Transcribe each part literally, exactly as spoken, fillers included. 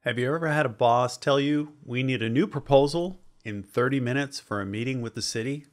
Have you ever had a boss tell you, we need a new proposal in thirty minutes for a meeting with the city?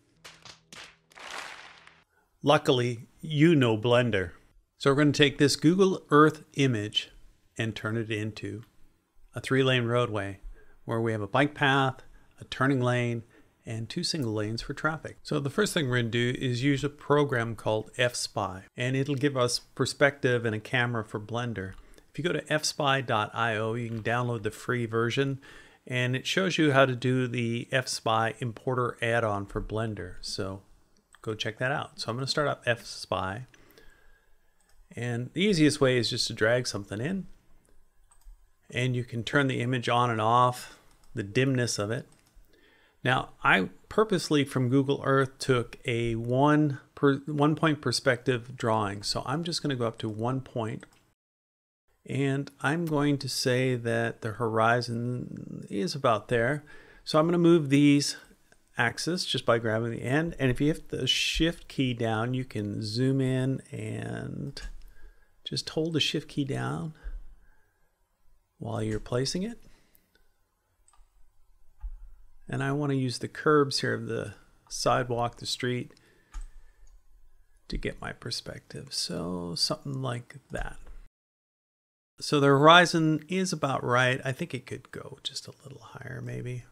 Luckily, you know Blender. So we're going to take this Google Earth image and turn it into a three-lane roadway where we have a bike path, a turning lane, and two single lanes for traffic. So the first thing we're going to do is use a program called f spy, and it'll give us perspective and a camera for Blender. If you go to f spy dot i o, you can download the free version, and it shows you how to do the f spy importer add-on for Blender. So go check that out. So I'm going to start up f spy, and the easiest way is just to drag something in, and you can turn the image on and off, the dimness of it. Now, I purposely from Google Earth took a one per one point perspective drawing. So I'm just going to go up to one point, and I'm going to say that the horizon is about there. So I'm going to move these axes just by grabbing the end. And if you hit the shift key down, you can zoom in and just hold the shift key down while you're placing it. And I want to use the curbs here of the sidewalk, the street, to get my perspective. So something like that. So the horizon is about right. I think it could go just a little higher maybe.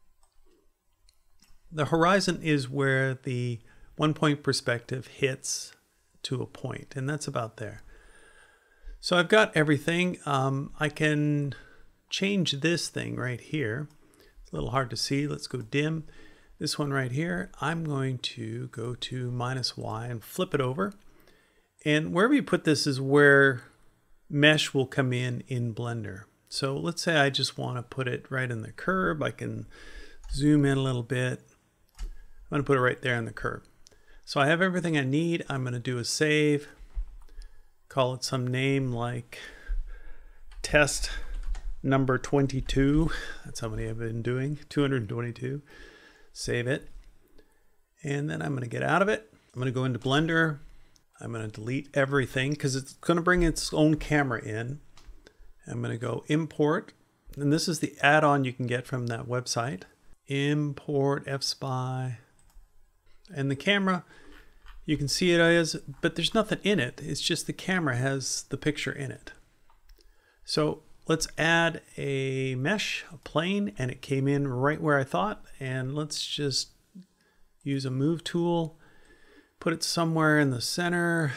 The horizon is where the one point perspective hits to a point, and that's about there. So I've got everything. Um, I can change this thing right here. It's a little hard to see. Let's go dim. This one right here, I'm going to go to minus Y and flip it over. And wherever you put this is where mesh will come in in Blender. So let's say I just want to put it right in the curb. I can zoom in a little bit. I'm going to put it right there in the curb. So I have everything I need. I'm going to do a save. Call it some name like test number twenty-two. That's how many I've been doing. two hundred twenty-two. Save it. And then I'm going to get out of it. I'm going to go into Blender. I'm going to delete everything because it's going to bring its own camera in. I'm going to go import. And this is the add-on you can get from that website. Import f spy. And the camera, you can see it as, but there's nothing in it. It's just the camera has the picture in it. So let's add a mesh, a plane, and it came in right where I thought. And let's just use a move tool, put it somewhere in the center.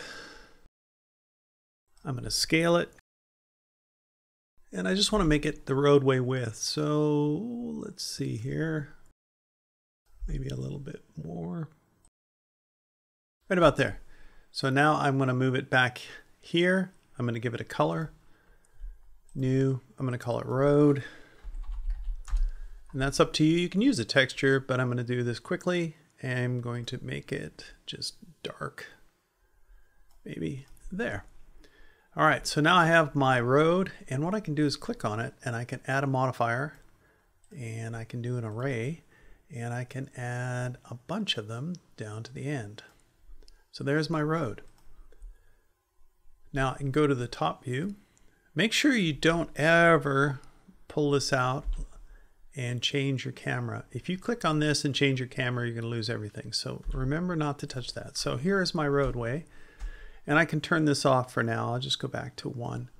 I'm going to scale it. And I just want to make it the roadway width. So let's see here. Maybe a little bit more. Right about there. So now I'm going to move it back here. I'm going to give it a color. New, I'm going to call it road. And that's up to you. You can use a texture, but I'm going to do this quickly. I'm going to make it just dark. Maybe there. All right, so now I have my road, and what I can do is click on it, and I can add a modifier, and I can do an array, and I can add a bunch of them down to the end. So there's my road. Now I can go to the top view. Make sure you don't ever pull this out and change your camera. If you click on this and change your camera, you're going to lose everything. So remember not to touch that. So here is my roadway, and I can turn this off for now. I'll just go back to one.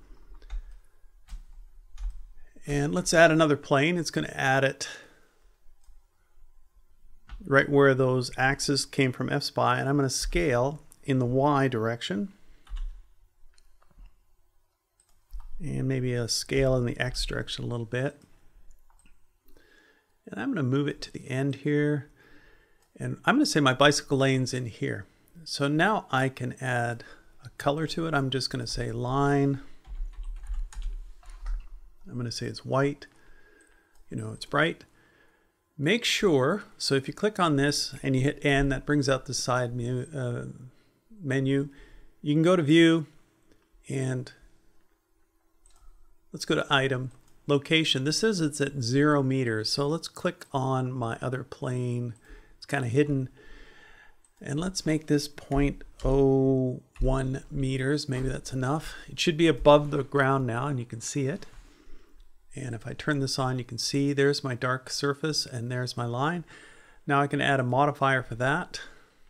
And let's add another plane. It's going to add it right where those axes came from f spy, and I'm going to scale in the Y direction. And maybe a scale in the X direction a little bit. And I'm going to move it to the end here. And I'm going to say my bicycle lane's in here. So now I can add a color to it. I'm just going to say line. I'm going to say it's white. You know, it's bright. Make sure, so if you click on this and you hit N, that brings out the side menu, uh, menu. You can go to view, and let's go to item, location. This says it's at zero meters. So let's click on my other plane. It's kind of hidden. And let's make this zero point zero one meters. Maybe that's enough. It should be above the ground now, and you can see it. And if I turn this on, you can see there's my dark surface and there's my line. Now I can add a modifier for that.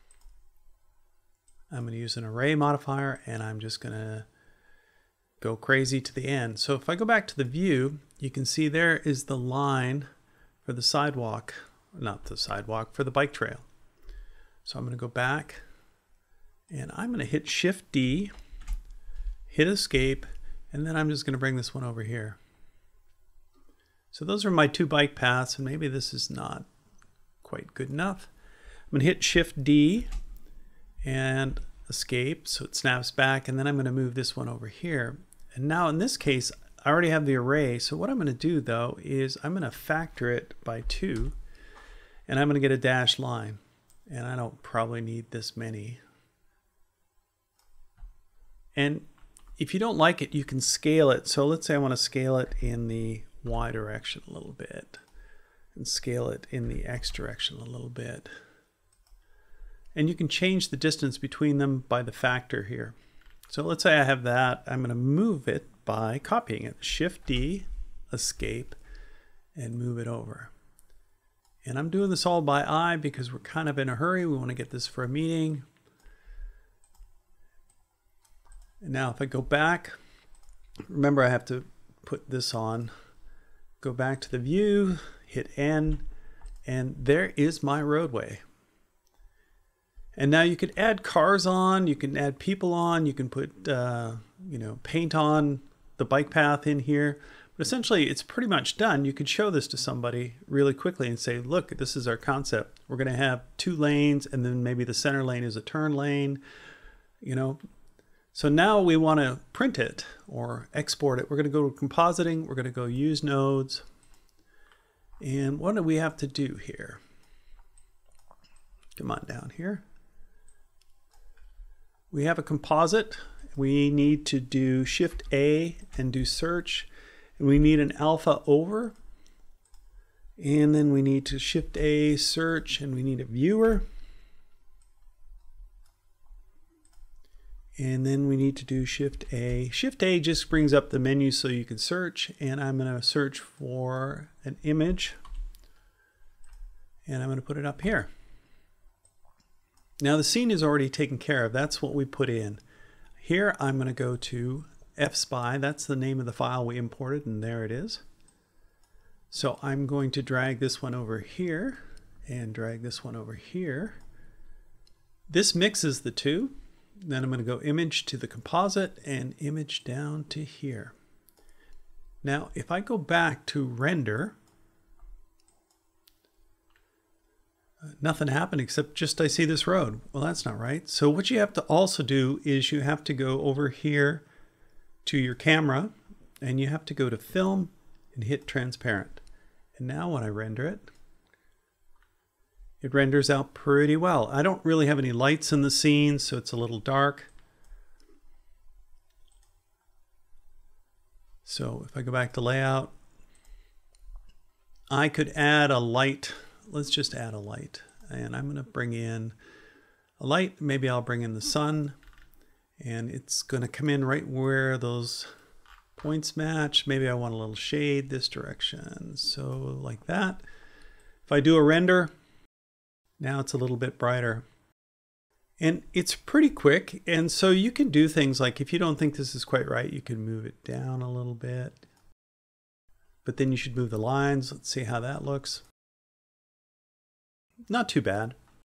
I'm going to use an array modifier, and I'm just going to go crazy to the end. So if I go back to the view, you can see there is the line for the sidewalk, not the sidewalk, for the bike trail. So I'm going to go back, and I'm going to hit Shift D, hit escape, and then I'm just going to bring this one over here. So those are my two bike paths, and maybe this is not quite good enough. I'm going to hit Shift D and escape, so it snaps back, and then I'm going to move this one over here. And now in this case, I already have the array, so what I'm going to do though is I'm going to factor it by two, and I'm going to get a dashed line. And I don't probably need this many. And if you don't like it, you can scale it. So let's say I want to scale it in the Y direction a little bit, and scale it in the X direction a little bit. And you can change the distance between them by the factor here. So let's say I have that. I'm going to move it by copying it. Shift D, escape, and move it over. And I'm doing this all by eye because we're kind of in a hurry. We want to get this for a meeting. And now if I go back, remember I have to put this on. Go back to the view, hit N, and there is my roadway. And now you could add cars on, you can add people on, you can put uh, you know, paint on the bike path in here. But essentially it's pretty much done. You could show this to somebody really quickly and say, look, this is our concept. We're going to have two lanes, and then maybe the center lane is a turn lane, you know. So now we want to print it or export it. We're going to go to compositing. We're going to go use nodes. And what do we have to do here? Come on down here. We have a composite. We need to do Shift A and do search. And we need an alpha over. And then we need to Shift A, search, and we need a viewer. And then we need to do Shift A. Shift A just brings up the menu so you can search. And I'm going to search for an image. And I'm going to put it up here. Now the scene is already taken care of. That's what we put in. Here I'm going to go to fspy. That's the name of the file we imported, and there it is. So I'm going to drag this one over here and drag this one over here. This mixes the two. Then I'm going to go image to the composite and image down to here. Now if I go back to render, nothing happened except just I see this road. Well, that's not right. So what you have to also do is you have to go over here to your camera, and you have to go to film and hit transparent. And now when I render it, it renders out pretty well. I don't really have any lights in the scene, so it's a little dark. So if I go back to layout, I could add a light. Let's just add a light, and I'm going to bring in a light. Maybe I'll bring in the sun, and it's going to come in right where those points match. Maybe I want a little shade this direction, so like that. If I do a render, now it's a little bit brighter, and it's pretty quick. And so you can do things like, if you don't think this is quite right, you can move it down a little bit, but then you should move the lines. Let's see how that looks. Not too bad.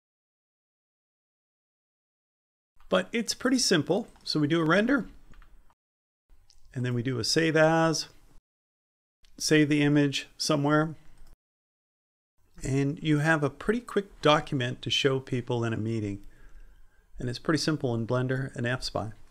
But it's pretty simple. So we do a render, and then we do a save as, save the image somewhere, and you have a pretty quick document to show people in a meeting. And it's pretty simple in Blender and fspy.